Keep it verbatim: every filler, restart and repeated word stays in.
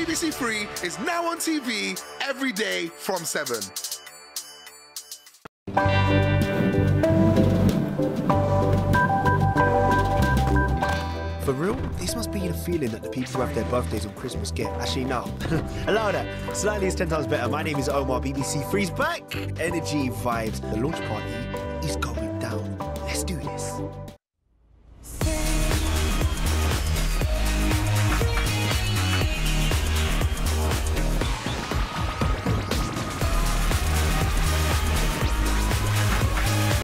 B B C Three is now on T V every day from seven. For real, this must be the feeling that the people who have their birthdays on Christmas get. Actually, no. Allow that. Slightly is ten times better. My name is Omar. B B C Three's back. Energy vibes. The launch party is going down.